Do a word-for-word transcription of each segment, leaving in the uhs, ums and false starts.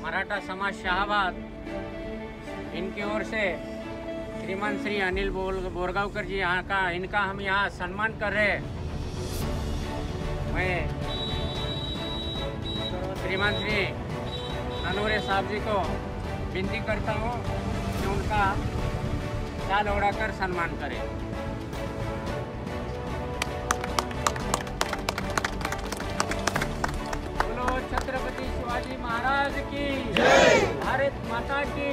मराठा समाज शाहबाद, इनकी ओर से श्रीमान श्री अनिल बोरगांवकर जी यहाँ का इनका हम यहाँ सम्मान कर रहे हैं। मैं श्रीमान श्री ननवरे साहब जी को विनती करता हूँ कि उनका शाल ओढ़ाकर सम्मान करें। बोलो छत्रपति शिवाजी महाराज की जय, भारत माता की।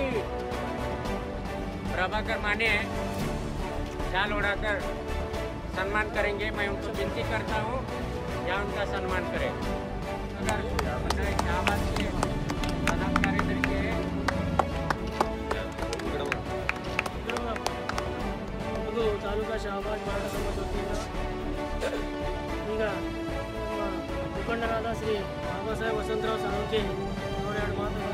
प्रभाकर माने शाल ओढ़ाकर सम्मान करेंगे। मैं उनको विनती करता हूँ या उनका सम्मान करें। अगर शाहबाद के पदाधिकारी तरीके ಅದು ತಾಲೂಕಾ ಶಾಹಬಾದ್ ಮರಾಠ ಸಮಾಜ ವತಿಯಿಂದ ಈಗ ನಮ್ಮ ಮುಖಂಡರಾದ ಶ್ರೀ ಬಾಬಾ ಸಾಹೇಬ್ ವಸಂತರಾವ್ ಸಾಳುಂಕೆ ಅವರೆರಡು ಮಾತುಗಳನ್ನು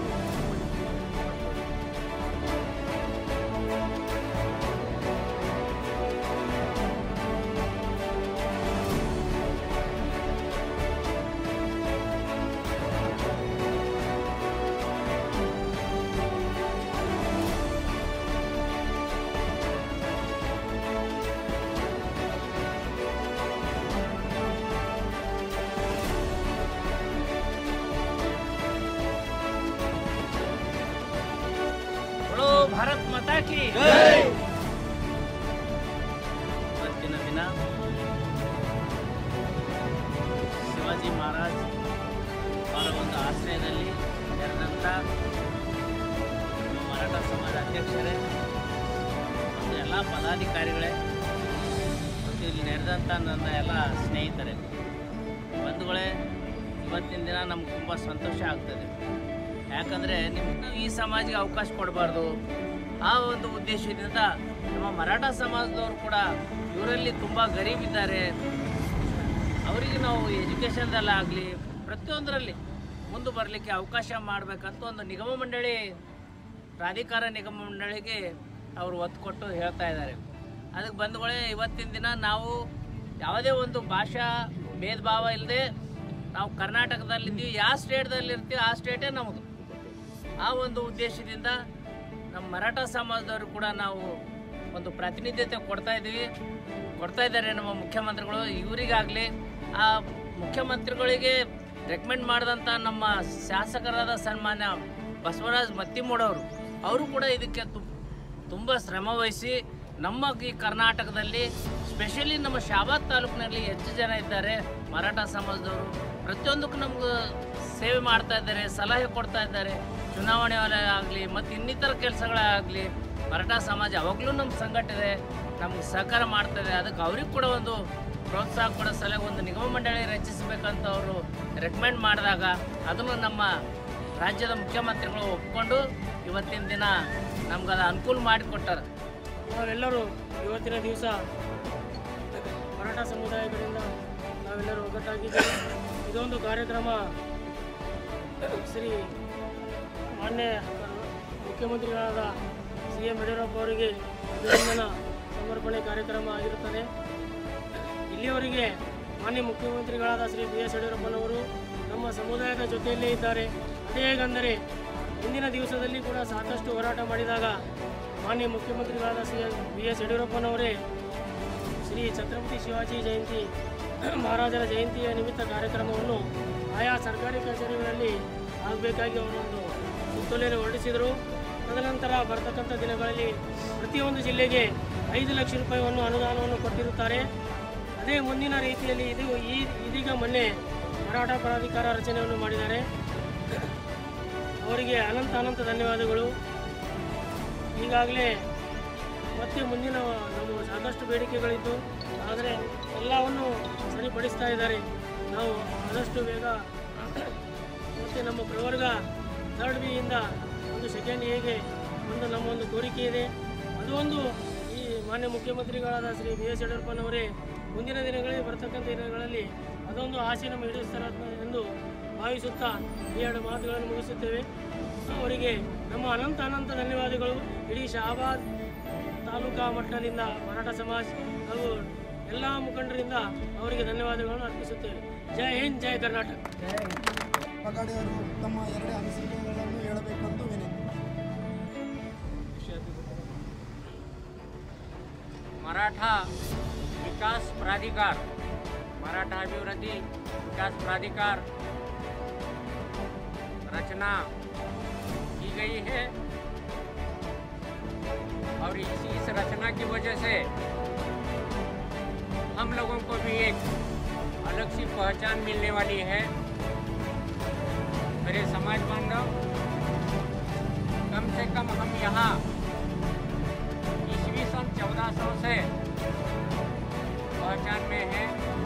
भारत माता की जय। ಇವತ್ತಿನ ದಿನ ಶಿವಾಜಿ ಮಹಾರಾಜ್ ಅವರ ಒಂದು ಆಶ್ರಯದಲ್ಲಿ ನೆರೆದಂಥ ಮರಾಠ ಸಮಾಜ ಅಧ್ಯಕ್ಷರೇ ಮತ್ತು ಎಲ್ಲ ಪದಾಧಿಕಾರಿಗಳೇ ಮತ್ತು ಇಲ್ಲಿ ನೆರೆದಂಥ ನನ್ನ ಎಲ್ಲ ಸ್ನೇಹಿತರೇ ಬಂಧುಗಳೇ, ಇವತ್ತಿನ ದಿನ ನಮ್ಗೆ ತುಂಬ ಸಂತೋಷ ಆಗ್ತದೆ. ಯಾಕಂದರೆ ನಿಮ್ಮನ್ನು ಈ ಸಮಾಜಕ್ಕೆ ಅವಕಾಶ ಕೊಡಬಾರ್ದು, ಆ ಒಂದು ಉದ್ದೇಶದಿಂದ ನಮ್ಮ ಮರಾಠ ಸಮಾಜದವರು ಕೂಡ ಇವರಲ್ಲಿ ತುಂಬ ಗರೀಬಿದ್ದಾರೆ. ಅವರಿಗೆ ನಾವು ಎಜುಕೇಷನ್ದಲ್ಲಾಗಲಿ ಪ್ರತಿಯೊಂದರಲ್ಲಿ ಮುಂದೆ ಬರಲಿಕ್ಕೆ ಅವಕಾಶ ಮಾಡಬೇಕಂತ ಒಂದು ನಿಗಮ ಮಂಡಳಿ, ಪ್ರಾಧಿಕಾರ ನಿಗಮ ಮಂಡಳಿಗೆ ಅವರು ಒತ್ತು ಕೊಟ್ಟು ಹೇಳ್ತಾ ಇದ್ದಾರೆ. ಅದಕ್ಕೆ ಬಂಧುಗಳೇ, ಇವತ್ತಿನ ದಿನ ನಾವು ಯಾವುದೇ ಒಂದು ಭಾಷಾ ಭೇದ ಭಾವ ಇಲ್ಲದೆ ನಾವು ಕರ್ನಾಟಕದಲ್ಲಿದ್ದೀವಿ, ಯಾವ ಸ್ಟೇಟ್ದಲ್ಲಿ ಇರ್ತೀವಿ ಆ ಸ್ಟೇಟೇ ನಮ್ಮದು. ಆ ಒಂದು ಉದ್ದೇಶದಿಂದ ನಮ್ಮ ಮರಾಠ ಸಮಾಜದವರು ಕೂಡ ನಾವು ಒಂದು ಪ್ರಾತಿನಿಧ್ಯತೆ ಕೊಡ್ತಾ ಇದ್ದೀವಿ ಕೊಡ್ತಾ ಇದ್ದಾರೆ ನಮ್ಮ ಮುಖ್ಯಮಂತ್ರಿಗಳು. ಇವರಿಗಾಗಲಿ ಆ ಮುಖ್ಯಮಂತ್ರಿಗಳಿಗೆ ರೆಕಮೆಂಡ್ ಮಾಡಿದಂಥ ನಮ್ಮ ಶಾಸಕರಾದ ಸನ್ಮಾನ್ಯ ಬಸವರಾಜ್ ಮತ್ತಿಮೂಡವರು ಅವರು ಕೂಡ ಇದಕ್ಕೆ ತುಂಬ ಶ್ರಮ ವಹಿಸಿ ನಮ್ಮ ಈ ಕರ್ನಾಟಕದಲ್ಲಿ ಸ್ಪೆಷಲಿ ನಮ್ಮ ಶಾಹಬಾದ್ ತಾಲೂಕಿನಲ್ಲಿ ಹೆಚ್ಚು ಜನ ಇದ್ದಾರೆ ಮರಾಠ ಸಮಾಜದವರು. ಪ್ರತಿಯೊಂದಕ್ಕೂ ನಮ್ಗೆ ಸೇವೆ ಮಾಡ್ತಾ ಇದ್ದಾರೆ, ಸಲಹೆ ಕೊಡ್ತಾ ಇದ್ದಾರೆ. ಚುನಾವಣೆ ಆಗಲಿ ಮತ್ತು ಇನ್ನಿತರ ಕೆಲಸಗಳಾಗಲಿ ಮರಾಠ ಸಮಾಜ ಯಾವಾಗಲೂ ನಮ್ಮ ಸಂಘಟನೆ ನಮ್ಗೆ ಸಹಕಾರ ಮಾಡ್ತಾಯಿದೆ. ಅದಕ್ಕೆ ಅವ್ರಿಗೆ ಕೂಡ ಒಂದು ಪ್ರೋತ್ಸಾಹ ಕೊಡೋ ಸಲಹೆ ಒಂದು ನಿಗಮ ಮಂಡಳಿ ರಚಿಸಬೇಕಂತ ಅವರು ರೆಕಮೆಂಡ್ ಮಾಡಿದಾಗ ಅದನ್ನು ನಮ್ಮ ರಾಜ್ಯದ ಮುಖ್ಯಮಂತ್ರಿಗಳು ಒಪ್ಕೊಂಡು ಇವತ್ತಿನ ದಿನ ನಮ್ಗೆ ಅದು ಅನುಕೂಲ ಮಾಡಿಕೊಟ್ಟಾರೆ. ನಾವೆಲ್ಲರೂ ಇವತ್ತಿನ ದಿವಸ ಮರಾಠ ಸಮುದಾಯಗಳಿಂದ ನಾವೆಲ್ಲರೂ ಒಗ್ಗಟ್ಟಾಗಿದ್ದೇವೆ. ಇದೊಂದು ಕಾರ್ಯಕ್ರಮ ಶ್ರೀ ಮಾನ್ಯ ಮುಖ್ಯಮಂತ್ರಿಗಳಾದ ಸಿ ಎಂ ಯಡಿಯೂರಪ್ಪ ಅವರಿಗೆ ಅಭಿನಂದನಾ ಸಮರ್ಪಣೆ ಕಾರ್ಯಕ್ರಮ ಆಗಿರುತ್ತದೆ. ಇಲ್ಲಿಯವರೆಗೆ ಮಾನ್ಯ ಮುಖ್ಯಮಂತ್ರಿಗಳಾದ ಶ್ರೀ ಬಿ ಎಸ್ ಯಡಿಯೂರಪ್ಪನವರು ನಮ್ಮ ಸಮುದಾಯದ ಜೊತೆಯಲ್ಲೇ ಇದ್ದಾರೆ. ಅದೇ ಹೇಗೆಂದರೆ ಇಂದಿನ ದಿವಸದಲ್ಲಿ ಕೂಡ ಸಾಕಷ್ಟು ಹೋರಾಟ ಮಾಡಿದಾಗ ಮಾನ್ಯ ಮುಖ್ಯಮಂತ್ರಿಗಳಾದ ಶ್ರೀ ಬಿ ಎಸ್ ಯಡಿಯೂರಪ್ಪನವರೇ ಶ್ರೀ ಛತ್ರಪತಿ ಶಿವಾಜಿ ಜಯಂತಿ ಮಹಾರಾಜರ ಜಯಂತಿಯ ನಿಮಿತ್ತ ಕಾರ್ಯಕ್ರಮವನ್ನು ಆಯಾ ಸರ್ಕಾರಿ ಕಚೇರಿಗಳಲ್ಲಿ ಆಗಬೇಕಾಗಿ ಅವರೊಂದು ಸುತ್ತೋಲೆಯನ್ನು ಹೊರಡಿಸಿದರು. ತದನಂತರ ಬರ್ತಕ್ಕಂಥ ದಿನಗಳಲ್ಲಿ ಪ್ರತಿಯೊಂದು ಜಿಲ್ಲೆಗೆ ಐದು ಲಕ್ಷ ರೂಪಾಯಿಯನ್ನು ಅನುದಾನವನ್ನು ಕೊಟ್ಟಿರುತ್ತಾರೆ. ಅದೇ ಮುಂದಿನ ರೀತಿಯಲ್ಲಿ ಇದು ಈ ಇದೀಗ ಮೊನ್ನೆ ಮರಾಠ ಪ್ರಾಧಿಕಾರ ರಚನೆಯನ್ನು ಮಾಡಿದ್ದಾರೆ. ಅವರಿಗೆ ಅನಂತ ಅನಂತ ಧನ್ಯವಾದಗಳು. ಈಗಾಗಲೇ ಮತ್ತೆ ಮುಂದಿನ ನಮ್ಮ ಸಾಕಷ್ಟು ಬೇಡಿಕೆಗಳಿದ್ದು ಆದರೆ ಎಲ್ಲವನ್ನು ಸರಿಪಡಿಸ್ತಾ ಇದ್ದಾರೆ. ನಾವು ಆದಷ್ಟು ಬೇಗ ಮತ್ತು ನಮ್ಮ ಪ್ರವರ್ಗ ಥರ್ಡ್ ಬಿಯಿಂದ ಒಂದು ಸೆಕೆಂಡ್ ಎಗೆ ಒಂದು ನಮ್ಮ ಒಂದು ಕೋರಿಕೆ ಇದೆ. ಅದು ಒಂದು ಈ ಮಾನ್ಯ ಮುಖ್ಯಮಂತ್ರಿಗಳಾದ ಶ್ರೀ ಬಿ ಎಸ್ ಯಡಿಯೂರಪ್ಪನವರೇ ಮುಂದಿನ ದಿನಗಳಲ್ಲಿ ಬರ್ತಕ್ಕಂಥ ದಿನಗಳಲ್ಲಿ ಅದೊಂದು ಆಸೆ ನಮ್ಮ ಈಡೇರಿಸ್ತಾರೆ ಎಂದು ಭಾವಿಸುತ್ತಾ ಈ ಎರಡು ಮಾತುಗಳನ್ನು ಮುಗಿಸುತ್ತೇವೆ. ಅವರಿಗೆ ನಮ್ಮ ಅನಂತ ಅನಂತ ಧನ್ಯವಾದಗಳು. ಇಡೀ ಶಾಹಬಾದ್ ತಾಲೂಕಾ ಮಟ್ಟದಿಂದ ಮರಾಠ ಸಮಾಜ ಹಾಗೂ ಎಲ್ಲ ಮುಖಂಡರಿಂದ ಅವರಿಗೆ ಧನ್ಯವಾದಗಳನ್ನು ಅರ್ಪಿಸುತ್ತೇವೆ. ಜೈ ಹಿಂದ್, ಜೈ ಕರ್ನಾಟಕ. ಪಗಾಡಿಯವರು ತಮ್ಮ ಎರಡು ಅನಿಸಿಕೆಗಳನ್ನು ಹೇಳಬೇಕೆಂದು ವಿನಂತಿ. मराठा विकास प्राधिकार, मराठा अभिवृद्धि विकास प्राधिकार रचना की गई है और इस इस रचना की वजह से हम लोगों को भी एक अलग सी पहचान मिलने वाली है। मेरे समाज बांधव, कम से कम हम यहाँ ईस्वी सन चौदह सौ से पहचान में है।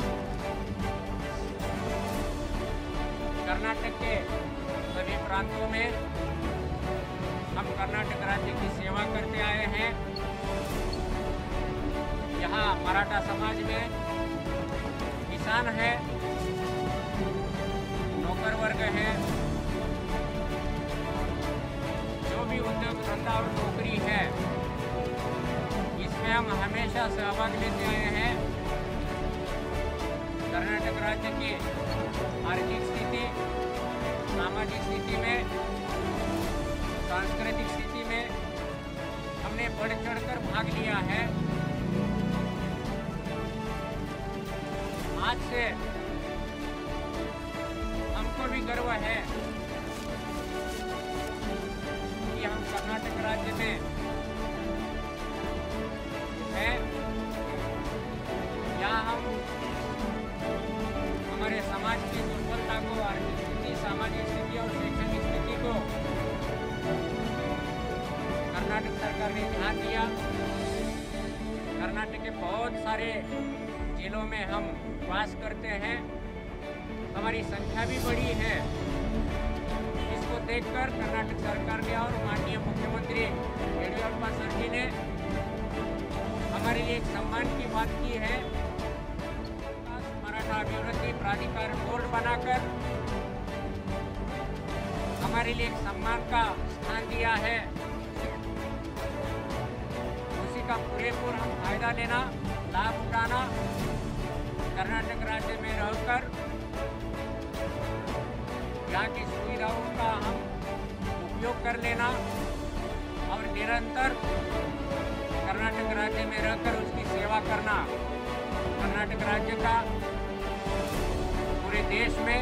कर्नाटक के सभी प्रांतों में हम कर्नाटक राज्य की सेवा करते आए हैं। यहाँ मराठा समाज में किसान है, नौकर वर्ग है, जो भी उद्योग धंधा और नौकरी है इसमें हम हमेशा सहभाग लेते आए हैं। कर्नाटक राज्य की आर्थिक स्थिति, सामाजिक स्थिति में, सांस्कृतिक स्थिति में हमने बढ़ चढ़कर भाग लिया है। आज से हमको भी गर्व है कि हम कर्नाटक राज्य में हैं। यहाँ हम हमारे समाज की दुर्बलता को, आर्थिक स्थिति, सामाजिक स्थिति और शैक्षणिक स्थिति को कर्नाटक सरकार ने ध्यान दिया। कर्नाटक के बहुत सारे जिलों में हम वास करते हैं, हमारी संख्या भी बड़ी है। इसको देखकर कर्नाटक सरकार ने और माननीय मुख्यमंत्री येडियुरप्पा सर जी ने हमारे लिए एक सम्मान की बात की है। मराठा अभिवृद्धि प्राधिकार बोर्ड बनाकर हमारे लिए एक सम्मान का स्थान दिया है। उसी का पूरेपूर हम फायदा लेना, लाभ उठाना, कर्नाटक राज्य में रहकर यहाँ की सुविधाओं का हम उपयोग कर लेना और निरंतर कर्नाटक राज्य में रहकर उसकी सेवा करना। कर्नाटक राज्य का पूरे देश में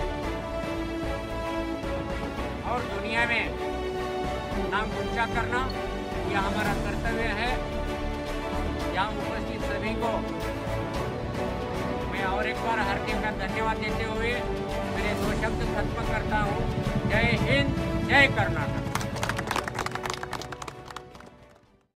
और दुनिया में नाम ऊंचा करना, यह हमारा कर्तव्य है। यहाँ उपस्थित सभी को मैं और एक बार हार्दिक का धन्यवाद देते हुए मेरे दो शब्द खत्म करता हूँ। जय हिंद, जय कर्नाटक।